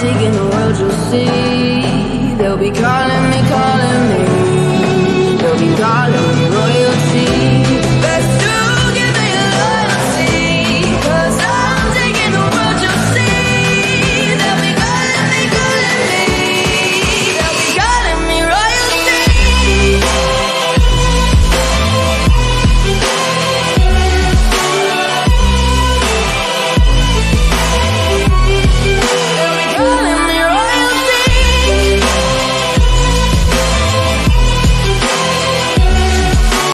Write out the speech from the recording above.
big in the world, you'll see. They'll be calling